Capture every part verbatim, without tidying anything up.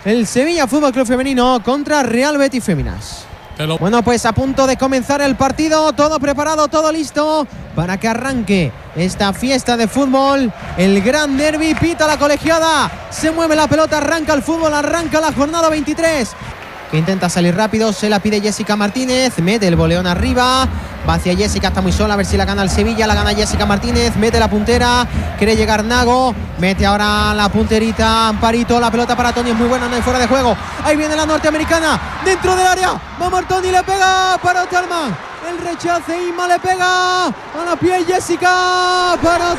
el Sevilla Fútbol Club Femenino contra Real Betis Féminas. Hello. Bueno, pues a punto de comenzar el partido, todo preparado, todo listo para que arranque esta fiesta de fútbol, el gran derbi. Pita la colegiada, se mueve la pelota, arranca el fútbol, arranca la jornada veintitrés, que intenta salir rápido, se la pide Jessica Martínez, mete el boleón arriba, va hacia Jessica, está muy sola, a ver si la gana el Sevilla, la gana Jessica Martínez, mete la puntera, quiere llegar Nago, mete ahora la punterita Amparito, la pelota para Toni es muy buena, no hay fuera de juego, ahí viene la norteamericana, dentro del área, va Martoni, le pega para Talman, el rechace, Inma le pega, a la pie Jessica para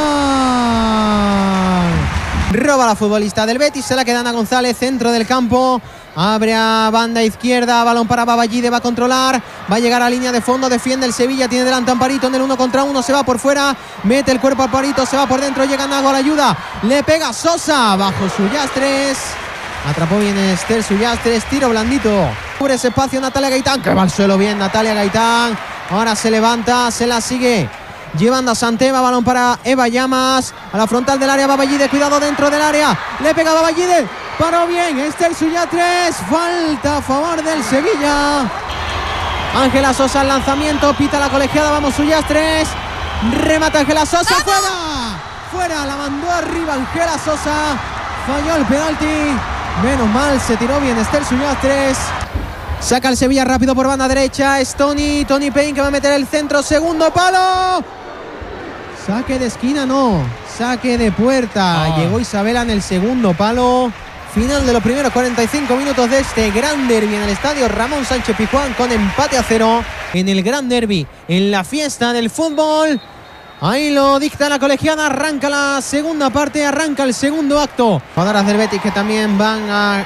Talman. Roba la futbolista del Betis, se la queda Ana González, centro del campo, abre a banda izquierda, balón para Baballide, va a controlar, va a llegar a línea de fondo, defiende el Sevilla, tiene delante a Amparito en el uno contra uno, se va por fuera, mete el cuerpo a Amparito, se va por dentro, llega Nago a la ayuda, le pega Sosa, bajo Sullastres, atrapó bien Esther Sullastres, tiro blandito, cubre ese espacio Natalia Gaitán, que va al suelo bien Natalia Gaitán, ahora se levanta, se la sigue llevando a Santeva, balón para Eva Llamas, a la frontal del área Baballide, cuidado dentro del área, le pega Baballide, paró bien Esther Sullastres, falta a favor del Sevilla. Ángela Sosa al lanzamiento, pita la colegiada, vamos Sullastres, remata Ángela Sosa, fuera, fuera, la mandó arriba Ángela Sosa, falló el penalti, menos mal, se tiró bien Esther Sullastres. Saca el Sevilla rápido por banda derecha, es Toni, Toni Payne que va a meter el centro, segundo palo. Saque de esquina, no, saque de puerta. Ah. Llegó Isabela en el segundo palo. Final de los primeros cuarenta y cinco minutos de este gran derbi en el estadio Ramón Sánchez Pizjuán, con empate a cero en el gran derbi, en la fiesta del fútbol. Ahí lo dicta la colegiada, arranca la segunda parte, arranca el segundo acto. Jugadoras del Betis que también van a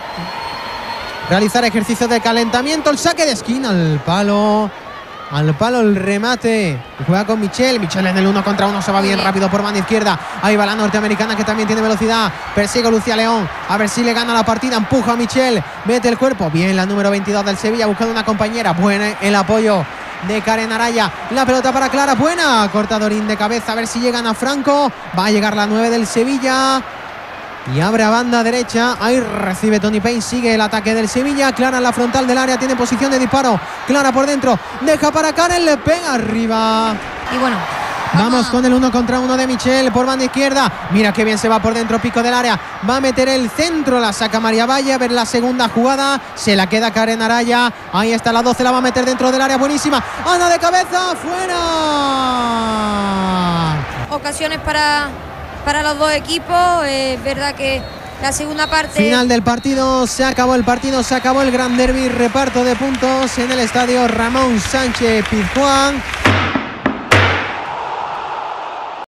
realizar ejercicios de calentamiento, el saque de esquina, al palo, al palo el remate, juega con Michelle, Michelle en el uno contra uno, se va bien rápido por banda izquierda, ahí va la norteamericana que también tiene velocidad, persigue a Lucía León, a ver si le gana la partida, empuja a Michelle, mete el cuerpo, bien la número veintidós del Sevilla buscando una compañera, buena el apoyo de Karen Araya, la pelota para Clara, buena, cortadorín de cabeza, a ver si llegan a Franco, va a llegar la nueve del Sevilla, y abre a banda derecha, ahí recibe Toni Payne, sigue el ataque del Sevilla, Clara en la frontal del área, tiene posición de disparo, Clara por dentro, deja para Karen, le pega arriba. Y bueno, vamos, vamos con el uno contra uno de Michelle por banda izquierda, mira que bien se va por dentro, pico del área, va a meter el centro, la saca María Valle, a ver la segunda jugada, se la queda Karen Araya, ahí está la doce, la va a meter dentro del área, buenísima, Ana de cabeza, fuera. Ocasiones para... para los dos equipos, es eh, verdad que la segunda parte... Final del partido, se acabó el partido, se acabó el gran derbi, reparto de puntos en el estadio Ramón Sánchez Pizjuán.